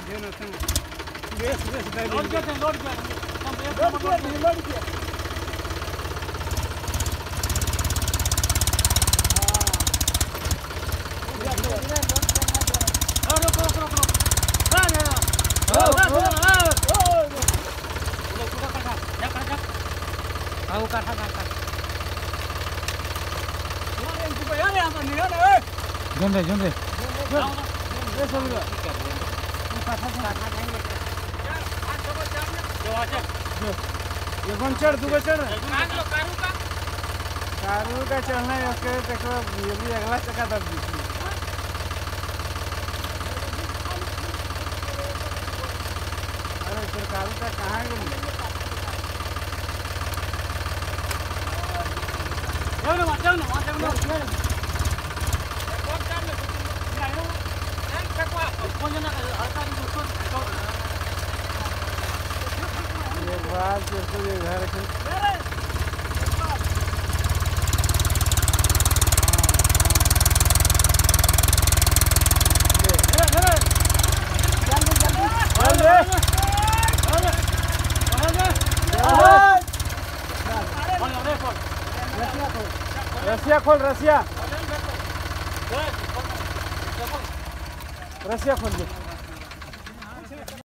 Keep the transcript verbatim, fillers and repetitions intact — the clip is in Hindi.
ये ना तुम बेस बेस डाल लोड किया लोड किया लोड किया लोड किया हां रुको रुको रुको हां हां हां वो पूरा काटा जा काटा हां वो काटा काटा यार इनको यार यहां पर नहीं है ए जन दे जन दे ये सब ये काटा काटा नहीं यार हाथ छोड़ चढ़ जो आजा ये कौन चढ़ तू का चढ़ कारू कारू का कारू का चढ़ना है उसके देखो ये भी अगला चक्का दब गई अरे फिर कारू का कहाँ गई जाओ ना जाओ ना जाओ ना कौन काम में ये आयो नहीं फेंकवा कौन जना हल्का भी उसको एक बार फिर तो ये घर के रसिया खोल रसिया रसिया खोल दे।